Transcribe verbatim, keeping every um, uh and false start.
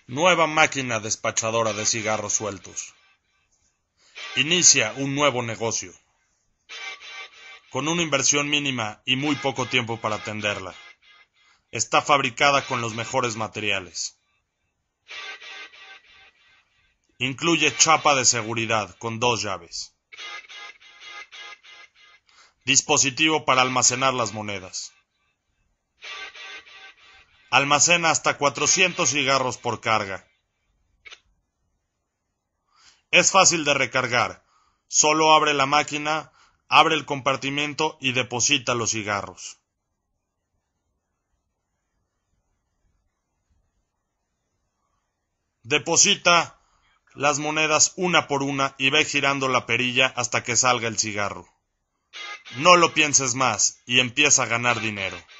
Nueva máquina despachadora de cigarros sueltos. Inicia un nuevo negocio. Con una inversión mínima y muy poco tiempo para atenderla. Está fabricada con los mejores materiales. Incluye chapa de seguridad con dos llaves. Dispositivo para almacenar las monedas. Almacena hasta cuatrocientos cigarros por carga. Es fácil de recargar. Solo abre la máquina, abre el compartimento y deposita los cigarros. Deposita las monedas una por una y ve girando la perilla hasta que salga el cigarro. No lo pienses más y empieza a ganar dinero.